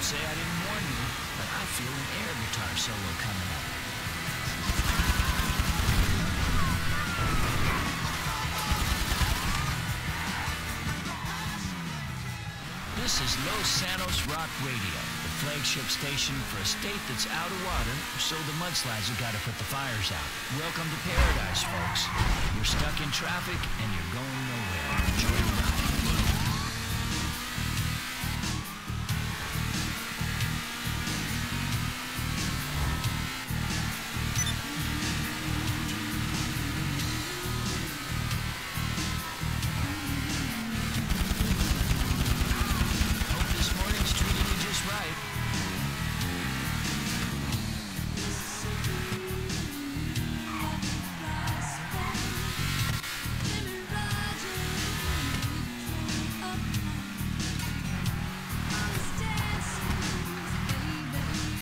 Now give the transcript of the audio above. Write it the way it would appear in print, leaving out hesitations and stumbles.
say I didn't warn you, but I feel an air guitar solo coming up. This is Los Santos Rock Radio, the flagship station for a state that's out of water, so the mudslides have got to put the fires out. Welcome to paradise, folks. You're stuck in traffic and you're going